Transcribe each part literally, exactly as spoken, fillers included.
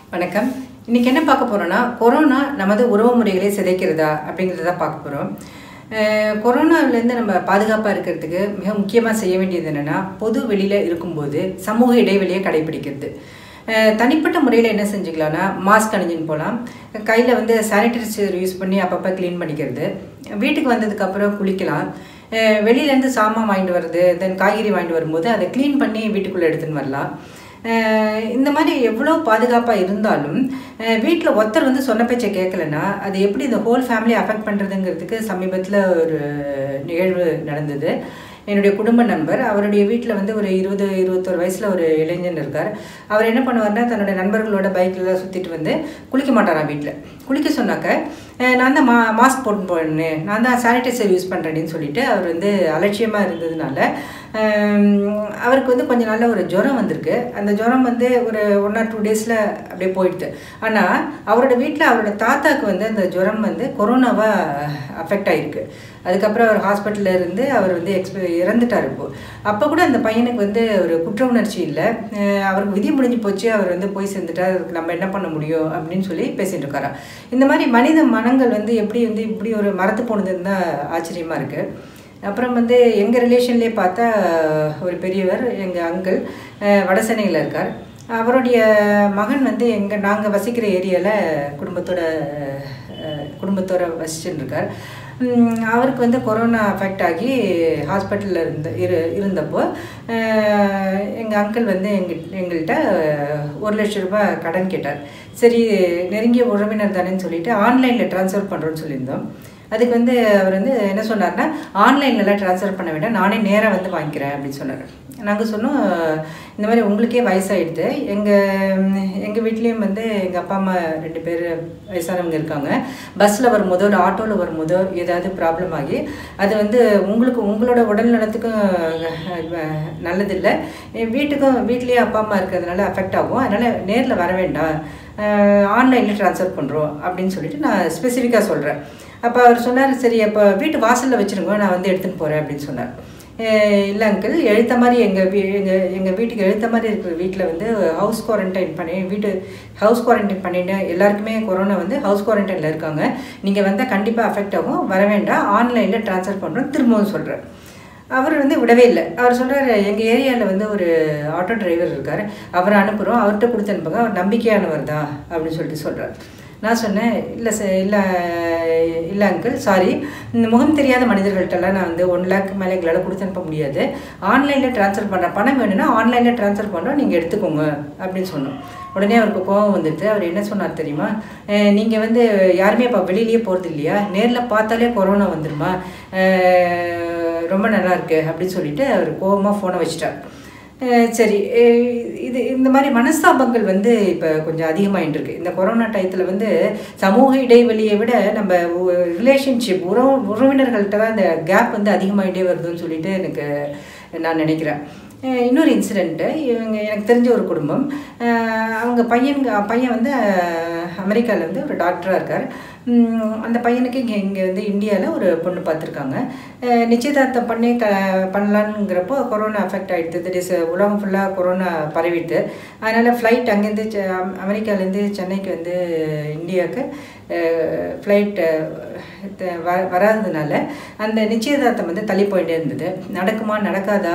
வணக்கம். இன்னைக்கு என்ன பார்க்க போறோம்னா கொரோனா நமது உறவு முறைகளை சிதைக்கிறதா அப்படிங்கறத பார்க்க போறோம். கொரோனால இருந்து நம்ம பாதுகாப்பா இருக்கிறதுக்கு மிக முக்கியமா செய்ய வேண்டியது என்னன்னா பொது வெளியில இருக்கும்போது சமூக இடைவெளியை கடைபிடிக்கிறது. தனிப்பட்ட முறையில் என்ன செஞ்சுக்கலாம்னா மாஸ்க் அணிஞ்சுன்னு போகலாம், கையில் வந்து சானிடைசர் யூஸ் பண்ணி அப்பப்போ க்ளீன் பண்ணிக்கிறது, வீட்டுக்கு வந்ததுக்கப்புறம் குளிக்கலாம், வெளியிலேருந்து சாமான் வாங்கிட்டு வர்றது தென் காய்கறி வாங்கிட்டு வரும்போது அதை க்ளீன் பண்ணி வீட்டுக்குள்ளே எடுத்துன்னு வரலாம். இந்த மாதிரி எவ்வளோ பாதுகாப்பாக இருந்தாலும் வீட்டில் ஒருத்தர் வந்து சொன்ன பேச்சை கேட்கலன்னா அது எப்படி இந்த ஹோல் ஃபேமிலி அஃபெக்ட் பண்ணுறதுங்கிறதுக்கு சமீபத்தில் ஒரு நிகழ்வு நடந்தது. என்னுடைய குடும்ப நண்பர், அவருடைய வீட்டில் வந்து ஒரு இருபது இருபத்தொரு வயசில் ஒரு இளைஞன் இருக்கார். அவர் என்ன பண்ணுவார்னா தன்னுடைய நண்பர்களோட பைக்கில் சுற்றிட்டு வந்து குளிக்க மாட்டாராம். வீட்டில் குளிக்க சொன்னாக்க நான் தான் மா மாஸ்க் போட்டு போனேன், நான் தான் சானிடைசர் யூஸ் பண்ணுறேன்னு சொல்லிட்டு அவர் வந்து அலட்சியமாக இருந்ததுனால அவருக்கு வந்து கொஞ்சம் நாளில் ஒரு ஜுரம் வந்திருக்கு. அந்த ஜுரம் வந்து ஒரு ஒன் ஆர் டூ டேஸில் அப்படியே போயிடுது. ஆனால் அவரோட வீட்டில் அவரோட தாத்தாவுக்கு வந்து அந்த ஜுரம் வந்து கொரோனாவாக அஃபெக்ட் ஆகிருக்கு. அதுக்கப்புறம் அவர் ஹாஸ்பிட்டலில் இருந்து அவர் வந்து எக்ஸ்ப இறந்துட்டார். இப்போது அப்போ கூட அந்த பையனுக்கு வந்து ஒரு குற்ற உணர்ச்சி இல்லை, அவருக்கு விதி முடிஞ்சு போச்சு, அவர் வந்து போய் சேர்ந்துட்டார், அதுக்கு நம்ம என்ன பண்ண முடியும் அப்படின்னு சொல்லி பேசிகிட்டு இருக்காரா. இந்த மாதிரி மனித மனங்கள் வந்து எப்படி வந்து இப்படி ஒரு மரத்து போனதுன்னு தான் ஆச்சரியமாக இருக்குது. அப்புறம் வந்து எங்கள் ரிலேஷன்லேயே பார்த்தா ஒரு பெரியவர், எங்கள் அங்கிள் வடசென்னையில் இருக்கார். அவருடைய மகன் வந்து எங்கள் நாங்கள் வசிக்கிற ஏரியாவில் குடும்பத்தோட குடும்பத்தோட வசிச்சுட்டு இருக்கார். அவருக்கு வந்து கொரோனா அஃபெக்ட் ஆகி ஹாஸ்பிட்டலில் இருந்த இரு இருந்தப்போ எங்கள் அங்கிள் வந்து எங்கள் எங்கள்கிட்ட ஒரு லட்ச ரூபாய் கடன் கேட்டார். சரி, நெருங்கிய உறவினர் தானேன்னு சொல்லிட்டு ஆன்லைனில் ட்ரான்ஸ்ஃபர் பண்ணுறோன்னு சொல்லியிருந்தோம். அதுக்கு வந்து அவர் வந்து என்ன சொன்னார்னா ஆன்லைன்லலாம் ட்ரான்ஸ்ஃபர் பண்ண வேண்டாம், நானே நேராக வந்து வாங்கிக்கிறேன் அப்படின்னு சொன்னார். நாங்கள் சொன்னோம் இந்த மாதிரி உங்களுக்கே வயசாகிடுது, எங்கள் எங்கள் வீட்லேயும் வந்து எங்கள் அப்பா அம்மா ரெண்டு பேர் வயசானவங்க இருக்காங்க, பஸ்ஸில் வரும்போதோ இல்லை ஆட்டோவில் வரும்போதோ ஏதாவது ப்ராப்ளம் ஆகி அது வந்து உங்களுக்கு உங்களோட உடல் நலத்துக்கும் நல்லதில்லை, வீட்டுக்கும் வீட்லேயே அப்பா அம்மா இருக்கிறதுனால அஃபெக்ட் ஆகும், அதனால் நேரில் வர வேண்டாம், ஆன்லைனில் ட்ரான்ஸ்ஃபர் பண்ணுறோம் அப்படின்னு சொல்லிட்டு நான் ஸ்பெசிஃபிக்காக சொல்கிறேன். அப்போ அவர் சொன்னார், சரி அப்போ வீட்டு வாசலில் வச்சுருங்க, நான் வந்து எடுத்துகிட்டு போகிறேன் அப்படின்னு சொன்னார். இல்லை அங்கிள், எழுத்த மாதிரி எங்கள் வீ எங்கள் எங்கள் வீட்டுக்கு எழுத்த மாதிரி இருக்கிற வீட்டில் வந்து ஹவுஸ் குவாரண்டைன் பண்ணி வீட்டு ஹவுஸ் குவாரண்டைன் பண்ணிட்டு எல்லாருக்குமே கொரோனா வந்து ஹவுஸ் குவாரண்டைனில் இருக்காங்க, நீங்கள் வந்தால் கண்டிப்பாக அஃபெக்ட் ஆகும், வர வேண்டாம், ஆன்லைனில் ட்ரான்ஸ்ஃபர் பண்ணுறோம் திரும்பவும் சொல்கிறேன். அவர் வந்து விடவே இல்லை. அவர் சொல்கிறார், எங்கள் ஏரியாவில் வந்து ஒரு ஆட்டோ டிரைவர் இருக்கார், அவரை அனுப்புகிறோம், அவர்கிட்ட கொடுத்து அனுப்புங்க, அவர் நம்பிக்கையானவர் தான் அப்படின்னு சொல்லிட்டு சொல்கிறார். நான் சொன்னேன், இல்லை சார், இல்லை இல்லை அங்கிள், சாரி, இந்த முகம் தெரியாத மனிதர்கள்ட்டெல்லாம் நான் வந்து ஒன் லேக் மேலே எங்களால் கொடுத்து அனுப்ப முடியாது, ஆன்லைனில் ட்ரான்ஸ்ஃபர் பண்ணுறேன், பணம் வேணும்னா ஆன்லைனில் ட்ரான்ஸ்ஃபர் பண்ணுறோம், நீங்கள் எடுத்துக்கோங்க அப்படின்னு சொன்னோம். உடனே அவருக்கு கோபம் வந்துட்டு அவர் என்ன சொன்னார் தெரியுமா, நீங்கள் வந்து யாருமே இப்போ வெளியிலேயே போகிறது இல்லையா, நேரில் பார்த்தாலே கொரோனா வந்துடுமா, ரொம்ப நல்லா இருக்கு அப்படின்னு சொல்லிட்டு அவர் கோபமாக ஃபோனை வச்சிட்டார். சரி, இது இந்த மாதிரி மனஸ்தாபங்கள் வந்து இப்போ கொஞ்சம் அதிகமாகிட்டு இருக்கு. இந்த கொரோனா டயத்தில் வந்து சமூக இடைவெளியை விட நம்ம ரிலேஷன்ஷிப் உறவு உறவினர்கள்ட்ட தான் இந்த கேப் வந்து அதிகமாகிட்டே வருதுன்னு சொல்லிட்டு எனக்கு நான் நினைக்கிறேன். இன்னொரு இன்சிடெண்ட்டு, இவங்க எனக்கு தெரிஞ்ச ஒரு குடும்பம், அவங்க பையன் பையன் வந்து அமெரிக்காவில் வந்து ஒரு டாக்டராக இருக்கார். அந்த பையனுக்கு இங்கே இங்கே வந்து இந்தியாவில் ஒரு பொண்ணு பார்த்துருக்காங்க. நிச்சயதார்த்தம் பண்ணி க பண்ணலான்ங்கிறப்போ கொரோனா அஃபெக்ட் ஆகிடுது, தட் இஸ் உலகம் ஃபுல்லாக கொரோனா பரவிட்டு, அதனால் ஃப்ளைட் அங்கேருந்து செ அமெரிக்காலேருந்து சென்னைக்கு வந்து இந்தியாவுக்கு ஃப்ளைட்டு வ வராததுனால அந்த நிச்சயதார்த்தம் வந்து தள்ளி போயிட்டே இருந்தது. நடக்குமா நடக்காதா,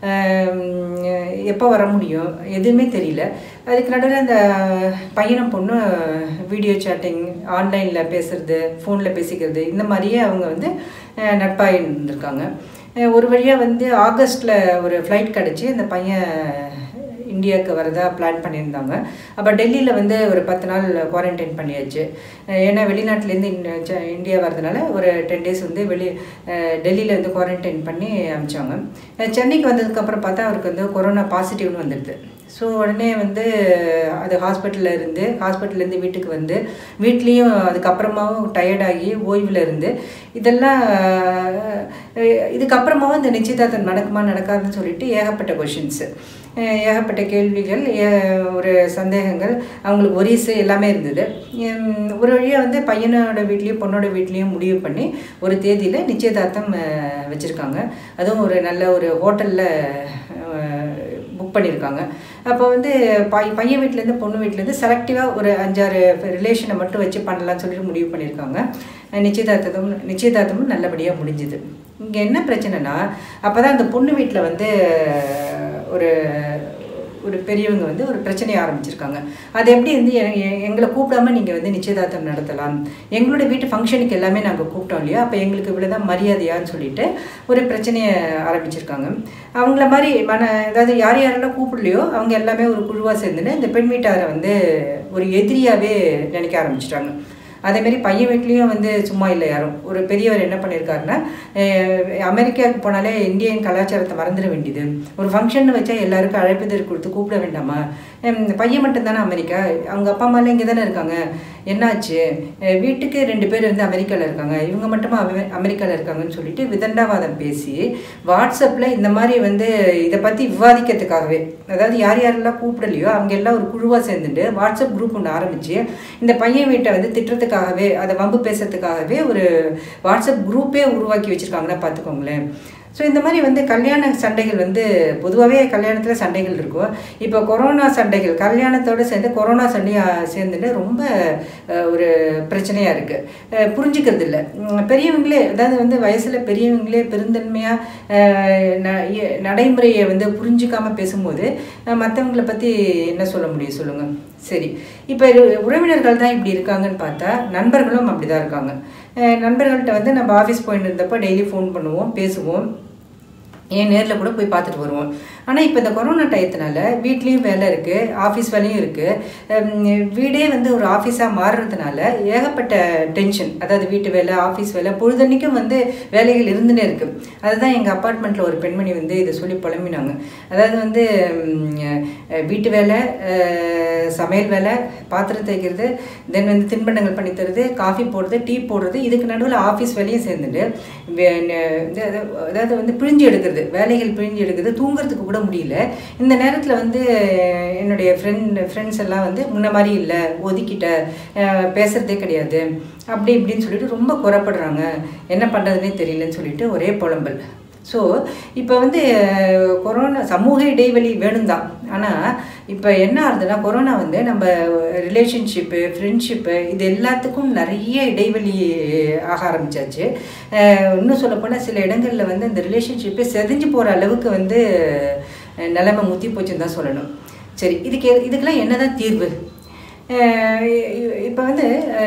எப்போ வர முடியும் எதுவுமே தெரியல. அதுக்கு நடுவில் அந்த பையனும் பொண்ணு வீடியோ சேட்டிங், ஆன்லைனில் பேசுகிறது, ஃபோனில் பேசிக்கிறது, இந்த மாதிரியே அவங்க வந்து நட்பாக இருந்திருக்காங்க. ஒரு வழியாக வந்து ஆகஸ்ட்டில் ஒரு ஃப்ளைட் கிடச்சி அந்த பையன் இந்தியாவுக்கு வரதா பிளான் பண்ணியிருந்தாங்க. அப்போ டெல்லியில் வந்து ஒரு பத்து நாள் குவாரண்டைன் பண்ணியாச்சு. ஏன்னா வெளிநாட்டிலேருந்து இந்தியா வரதுனால ஒரு டென் டேஸ் வந்து வெளி டெல்லியில் வந்து குவாரண்டைன் பண்ணி அனுப்பிச்சாங்க. சென்னைக்கு வந்ததுக்கப்புறம் பார்த்தா அவருக்கு வந்து கொரோனா பாசிட்டிவ்னு வந்துடுது. ஸோ உடனே வந்து அது ஹாஸ்பிட்டலில் இருந்து ஹாஸ்பிட்டல்லேருந்து வீட்டுக்கு வந்து வீட்லேயும் அதுக்கப்புறமாவும் டயர்டாகி ஓய்வில் இருந்து இதெல்லாம் இதுக்கப்புறமாவும் இந்த நிச்சயதார்த்தம் நடக்குமா நடக்காதுன்னு சொல்லிட்டு ஏகப்பட்ட கொஷின்ஸு, ஏகப்பட்ட கேள்விகள், ஒரு சந்தேகங்கள், அவங்களுக்கு ஒரீஸு எல்லாமே இருந்தது. ஒரு வழியாக வந்து பையனோட வீட்லேயும் பொண்ணோட வீட்லேயும் முடிவு பண்ணி ஒரு தேதியில் நிச்சயதார்த்தம் வச்சுருக்காங்க. அதுவும் ஒரு நல்ல ஒரு ஹோட்டலில் புக் பண்ணியிருக்காங்க. அப்போ வந்து பை பையன் வீட்டிலேருந்து பொண்ணு வீட்டிலேருந்து செலக்டிவாக ஒரு அஞ்சாறு ரிலேஷனை மட்டும் வச்சு பண்ணலாம்னு சொல்லிட்டு முடிவு பண்ணியிருக்காங்க. நிச்சயதார்த்தமும் நிச்சயதார்த்தமும் நல்லபடியாக முடிஞ்சுது. இங்கே என்ன பிரச்சனைனா, அப்போ தான் அந்த பொண்ணு வீட்டில் வந்து ஒரு ஒரு பெரியவங்க வந்து ஒரு பிரச்சனையை ஆரம்பிச்சிருக்காங்க. அது எப்படி வந்து எங்களை கூப்பிடாம நீங்கள் வந்து நிச்சயதார்த்தம் நடத்தலாம், எங்களோட வீட்டு ஃபங்க்ஷனுக்கு எல்லாமே நாங்கள் கூப்பிட்டோம் இல்லையா, அப்போ எங்களுக்கு இவ்வளோதான் மரியாதையான்னு சொல்லிட்டு ஒரு பிரச்சனையை ஆரம்பிச்சிருக்காங்க. அவங்கள மாதிரி மன அதாவது யார் யாரெல்லாம் கூப்பிடலையோ அவங்க எல்லாமே ஒரு குழுவாக சேர்ந்துன்னு இந்த பெண் வீட்டாரை வந்து ஒரு எதிரியாகவே நினைக்க ஆரம்பிச்சிட்டாங்க. அதேமாரி பையன் வீட்லேயும் வந்து சும்மா இல்லை யாரும். ஒரு பெரியவர் என்ன பண்ணியிருக்காருன்னா, அமெரிக்காவுக்கு போனாலே இந்தியன் கலாச்சாரத்தை மறந்துட வேண்டியது, ஒரு ஃபங்க்ஷன் வச்சா எல்லாருக்கும் அழைப்புதல் கொடுத்து கூப்பிட வேண்டாமா, பையன் மட்டும்தானே அமெரிக்கா, அவங்க அப்பா அம்மாலாம் இங்கே தானே இருக்காங்க, என்னாச்சு, வீட்டுக்கு ரெண்டு பேர் வந்து அமெரிக்காவில் இருக்காங்க, இவங்க மட்டுமா அமெ அமெரிக்காவில் இருக்காங்கன்னு சொல்லிட்டு விதண்டாவாதம் பேசி வாட்ஸ்அப்பில் இந்த மாதிரி வந்து இதை பற்றி விவாதிக்கிறதுக்காகவே, அதாவது யார் யாரெல்லாம் கூப்பிடலையோ அவங்க எல்லாம் ஒரு குழுவாக சேர்ந்துட்டு வாட்ஸ்அப் குரூப் ஒன்று ஆரம்பித்து இந்த பையன் வீட்டை வந்து திட்டுறதுக்காகவே, அதை வம்பு பேசுறதுக்காகவே ஒரு வாட்ஸ்அப் குரூப்பே உருவாக்கி வச்சுருக்காங்கன்னா பார்த்துக்கோங்களேன். ஸோ இந்த மாதிரி வந்து கல்யாண சண்டைகள் வந்து பொதுவாகவே கல்யாணத்தில் சண்டைகள் இருக்கும். இப்போ கொரோனா சண்டைகள் கல்யாணத்தோடு சேர்ந்து கொரோனா சண்டையாக சேர்ந்துட்டு ரொம்ப ஒரு பிரச்சனையாக இருக்குது. புரிஞ்சுக்கிறது இல்லை பெரியவங்களே, அதாவது வந்து வயசில் பெரியவங்களே பெருந்தன்மையாக நடைமுறையை வந்து புரிஞ்சிக்காமல் பேசும்போது மற்றவங்களை பற்றி என்ன சொல்ல முடியும் சொல்லுங்கள். சரி, இப்போ உறவினர்கள் தான் இப்படி இருக்காங்கன்னு பார்த்தா நண்பர்களும் அப்படி தான் இருக்காங்க. நண்பர்கள்ட்ட வந்து நம்ம ஆஃபீஸ் போயிட்டு இருந்தப்போ டெய்லி ஃபோன் பண்ணுவோம், பேசுவோம், ஏன் நேரில் கூட போய் பார்த்துட்டு வருவோம். ஆனால் இப்போ இந்த கொரோனா டயத்தினால வீட்லேயும் வேலை இருக்குது, ஆஃபீஸ் வேலையும் இருக்குது, வீடே வந்து ஒரு ஆஃபீஸாக மாறுறதுனால ஏகப்பட்ட டென்ஷன். அதாவது வீட்டு வேலை, ஆஃபீஸ் வேலை, பொழுதன்னைக்கும் வந்து வேலைகள் இருந்துகிட்டே இருக்குது. அதுதான் எங்கள் அப்பார்ட்மெண்ட்டில் ஒரு பெண்மணி வந்து இதை சொல்லி புலம்பினாங்க. அதாவது வந்து வீட்டு வேலை, சமையல் வேலை, பாத்திரம் தைக்கிறது, தென் வந்து தின்பண்டங்கள் பண்ணி தருது, காஃபி போடுறது, டீ போடுறது, இதுக்கு நடுவில் ஆஃபீஸ் வேலையும் சேர்ந்துட்டு அதாவது வந்து பிழிஞ்சு எடுக்கிறது, வேலைகள் பிழிஞ்சு எடுக்கிறது, தூங்குறதுக்கு கூட முடியல. இந்த நேரத்தில் வந்து என்னுடைய ஃப்ரெண்ட் ஃப்ரெண்ட்ஸ் எல்லாம் வந்து முன்ன மாதிரி இல்லை, ஒதுக்கிட்ட, பேசுகிறதே கிடையாது, அப்படி இப்படின்னு சொல்லிட்டு ரொம்ப குறைப்படுறாங்க, என்ன பண்ணுறதுனே தெரியலன்னு சொல்லிட்டு ஒரே புலம்பல். ஸோ இப்போ வந்து கொரோனா சமூக இடைவெளி வேணும் தான். ஆனால் இப்போ என்ன ஆகுதுன்னா, கொரோனா வந்து நம்ம ரிலேஷன்ஷிப்பு, ஃப்ரெண்ட்ஷிப்பு, இது எல்லாத்துக்கும் நிறைய இடைவெளி ஆக ஆரம்பித்தாச்சு. இன்னும் சொல்லப்போனால் சில இடங்களில் வந்து இந்த ரிலேஷன்ஷிப்பை செதஞ்சு போகிற அளவுக்கு வந்து நிலைமை முத்தி போச்சுன்னு தான் சொல்லணும். சரி, இதுக்கு இதுக்கெல்லாம் என்ன தான் தீர்வு? இப்போ வந்து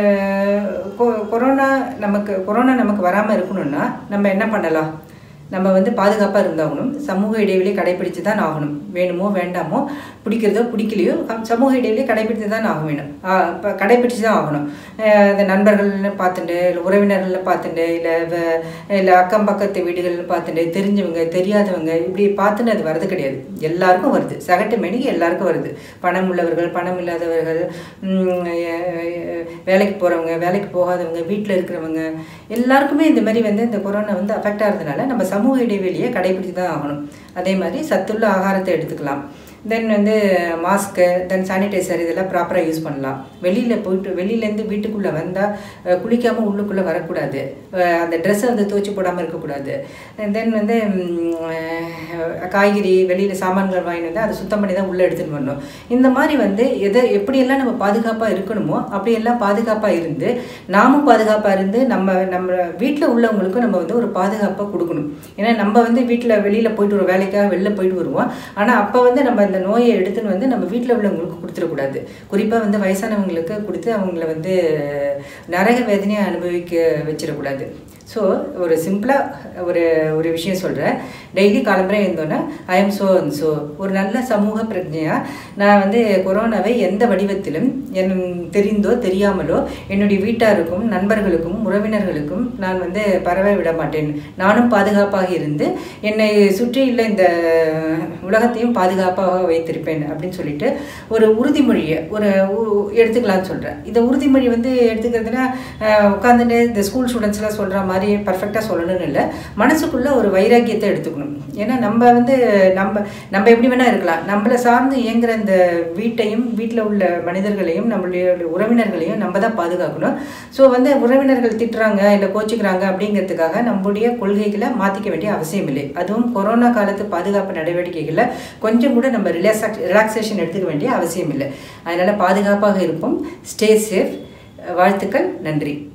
கொரோனா நமக்கு கொரோனா நமக்கு வராமல் இருக்கணும்னா நம்ம என்ன பண்ணலாம்? நம்ம வந்து பாதுகாப்பாக இருந்தாகணும், சமூக இடைவெளி கடைப்பிடித்து தான் ஆகணும். வேணுமோ வேண்டாமோ, பிடிக்கிறதோ பிடிக்கலையோ சமூக இடைவெளி கடைப்பிடித்து தான் ஆக வேணும், இப்போ கடைப்பிடிச்சு தான் ஆகணும். இந்த நண்பர்கள்னு பார்த்துட்டு, இல்லை உறவினர்கள்னு பார்த்துட்டு, இல்லை இல்லை அக்கம் பக்கத்து வீடுகள்னு பார்த்துட்டு, தெரிஞ்சவங்க தெரியாதவங்க இப்படி பார்த்துட்டு அது வர்றது கிடையாது. எல்லாருக்கும் வருது, சகட்டு மேனிக்கு எல்லாருக்கும் வருது. பணம் உள்ளவர்கள், பணம் இல்லாதவர்கள், வேலைக்கு போகிறவங்க, வேலைக்கு போகாதவங்க, வீட்டில் இருக்கிறவங்க எல்லாருக்குமே இந்த மாதிரி வந்து இந்த கொரோனா வந்து அஃபெக்ட் ஆகிறதுனால நம்ம சமூக இடைவெளியை கடைபிடித்து தான் ஆகணும். அதே மாதிரி சத்துள்ள ஆகாரத்தை எடுத்துக்கலாம். தென் வந்து மாஸ்க்கு, தென் சானிடைசர் இதெல்லாம் ப்ராப்பராக யூஸ் பண்ணலாம். வெளியில் போயிட்டு வெளியிலேருந்து வீட்டுக்குள்ளே வந்தால் குளிக்காமல் உள்ளுக்குள்ளே வரக்கூடாது, அந்த ட்ரெஸ்ஸை வந்து துவைச்சி போடாமல் இருக்கக்கூடாது. தென் வந்து காய்கறி வெளியில் சாமான்கள் வாங்கிட்டு வந்து அதை சுத்தம் பண்ணி தான் உள்ளே எடுத்துகிட்டு வரணும். இந்த மாதிரி வந்து எதை எப்படியெல்லாம் நம்ம பாதுகாப்பாக இருக்கணுமோ அப்படியெல்லாம் பாதுகாப்பாக இருந்து நாமும் பாதுகாப்பாக இருந்து நம்ம நம்ம வீட்டில் உள்ளவங்களுக்கும் நம்ம வந்து ஒரு பாதுகாப்பாக கொடுக்கணும். ஏன்னா நம்ம வந்து வீட்டில் வெளியில் போயிட்டு ஒரு வேலைக்காக வெளில போயிட்டு வருவோம். ஆனால் அப்போ வந்து நம்ம இந்த நோயை எடுத்துன்னு வந்து நம்ம வீட்டில் உள்ளவங்களுக்கு கொடுத்துடக்கூடாது. குறிப்பாக வந்து வயசானவங்களுக்கு கொடுத்து அவங்கள வந்து நரக வேதனையை அனுபவிக்க வச்சிடக்கூடாது. ஸோ ஒரு சிம்பிளாக ஒரு ஒரு விஷயம் சொல்கிறேன். டெய்லி காலம்பரை இருந்தோன்னே I am so and so ஒரு நல்ல சமூக பிரஜையாக நான் வந்து கொரோனாவை எந்த வடிவத்திலும் என் தெரிந்தோ தெரியாமலோ என்னுடைய வீட்டாருக்கும் நண்பர்களுக்கும் உறவினர்களுக்கும் நான் வந்து பரவ விட மாட்டேன். நானும் பாதுகாப்பாக இருந்து என்னை சுற்றியுள்ள இந்த உலகத்தையும் பாதுகாப்பாக வைத்திருப்பேன் அப்படின்னு சொல்லிட்டு ஒரு உறுதிமொழியை ஒரு எடுத்துக்கலான்னு சொல்கிறேன். இந்த உறுதிமொழி வந்து எடுத்துக்கிறதுனா உட்காந்துட்டு இந்த ஸ்கூல் ஸ்டூடெண்ட்ஸ்லாம் சொல்கிற மாதிரி பர்ஃபெக்டாக சொல்லணும்னு இல்லை, மனசுக்குள்ளே ஒரு வைராக்கியத்தை எடுத்துக்கணும். ஏன்னா நம்ம வந்து நம்ம நம்ம எப்படி வேணால் இருக்கலாம், நம்மளை சார்ந்து இயங்குகிற இந்த வீட்டையும் வீட்டில் உள்ள மனிதர்களையும் நம்மளுடைய உறவினர்களையும் நம்ம தான் பாதுகாக்கணும். ஸோ வந்து உறவினர்கள் திட்டுறாங்க இல்லை கோச்சிக்கிறாங்க அப்படிங்கிறதுக்காக நம்முடைய கொள்கைகளை மாற்றிக்க வேண்டிய அவசியம் இல்லை. அதுவும் கொரோனா காலத்து பாதுகாப்பு நடவடிக்கைகளை கொஞ்சம் கூட நம்ம நம்ம ரிலாக்ஸா ரிலாக்ஸேஷன் எடுத்துக்க வேண்டிய அவசியம் இல்லை. அதனால் பாதுகாப்பாக இருப்போம். Stay safe. வாழ்த்துக்கள். நன்றி.